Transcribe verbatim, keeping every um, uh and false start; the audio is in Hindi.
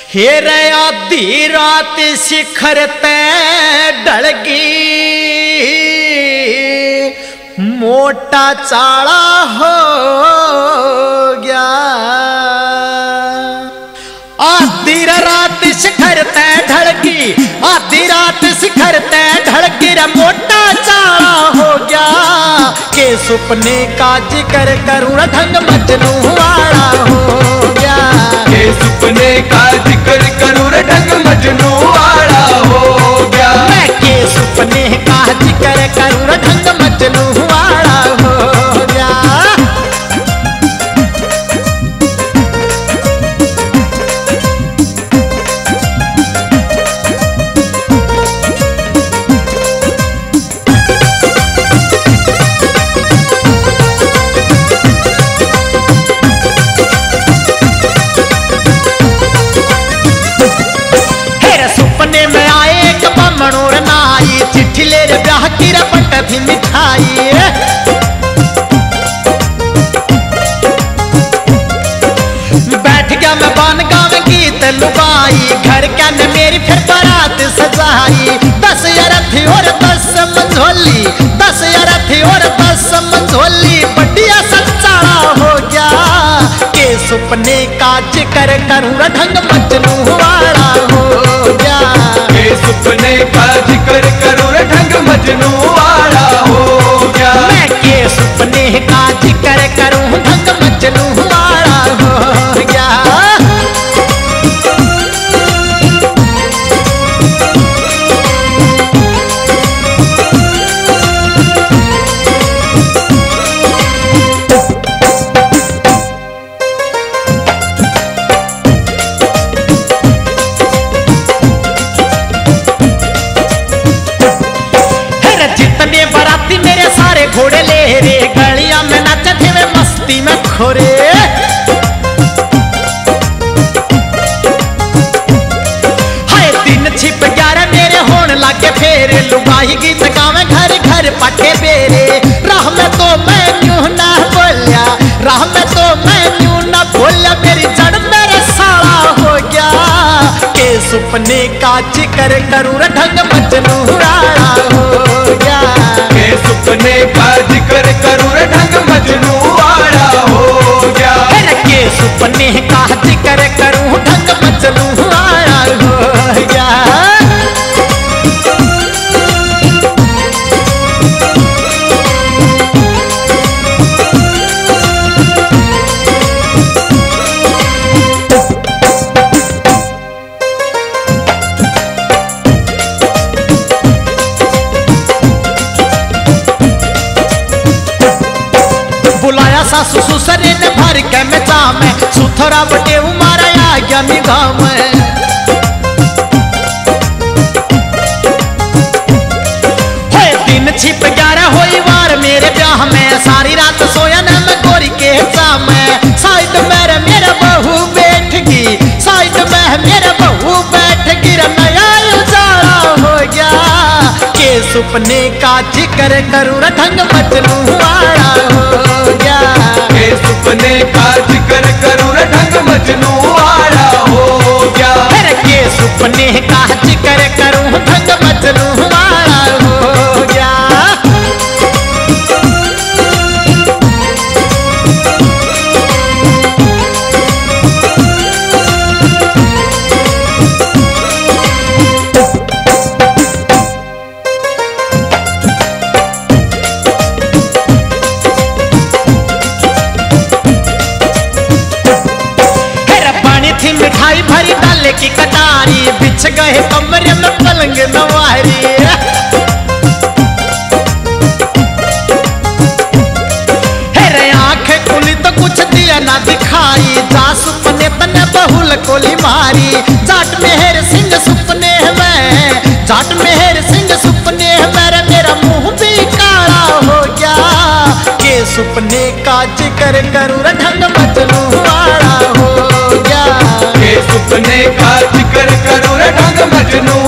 हेर आधी रात शिखर तय ढलगी, मोटा चाला हो गया। आधी रात शिखर तय ढलगी, आधी रात शिखर तय ढलगी, मोटा चाला हो गया। के सुपने का जिक्र करूं ढंग मजनू वाला हो गया। के सुपने का जिक्र करूं ढंग मजनू वाला हो गया। मैं के सुपने का जिक्र करूं ढंग मजनू वाला हो गया। चिट्ठी ले रे ब्याह की रे पट थी मिठाई। बैठ गया मैं बान गाँव गीत लुगाई, घर क्या ने मेरी फिर बारात सजाई। दस अरथी और दस मंझोली, दस अरथी और दस मंझोली, बढ़िया सच्चाड़ा हो गया। के सुपने का जिक्र करूं ढंग मजनू वाला हो गया। के सुपने का जिक्र करूं ढंग मजनू वाला हो गया। मैं के सुपने का जिक्र करूं ढंग मजनू वाला हो गया। घोड़े ले रे गलियां में नाचे थे वे मस्ती में खोरे। हाय दिन छिप ग्यारह मेरे होने लागे फेरे, लुगाई गीत गावे घर घर पाटे बेरे। राह में तो मैं यूं ना बोलिया, राह में तो मैं यूं ना बोलिया, मेरी जड़ मेरे साला हो गया। के सुपने का जिक्र करूं ढंग मजनू वाला हो गया। के सुपने का जिक्र करूं ढंग मजनू वाला हो गया। के सुपने का जिक्र करूं ढंग मजनू वाला हो गया। सासु ससुरे ने भर के में जाम, सुथरा बटे मारा आ गया निगाह में। दिन छिप ग्यारह होई वार मेरे ब्याह में, सारी रात सोया न मैं गोरी के जाम। साइड मेरे मेरा बहू बैठ गई, साइड में मेरा बहू बैठ गई, नया उजाला हो गया। के सुपने का जिक्र करूं ढंग मजनू वाला हो गया। के सुपने का जिक्र करूं ढंग मजनू वाला हो गया। के सुपने का जिक्र करूं ढंग मजनू वाला हो गया। मिठाई भरी डाले की कटारी, बिछ गए कमरे में पलंग नवारी। हेरे आंखें खुली तो कुछ दिया ना दिखाई, जा सुपने तने बहुल कोली मारी। जाट मेहर सिंह सुपने में, जाट मेहर सिंह सुपने मेरे मेरा मुंह भी काला हो गया। के सुपने का जिक्र करूं ढंग मजनू वाला हो गया। के सुपने का जिक्र करूं ढंग मजनू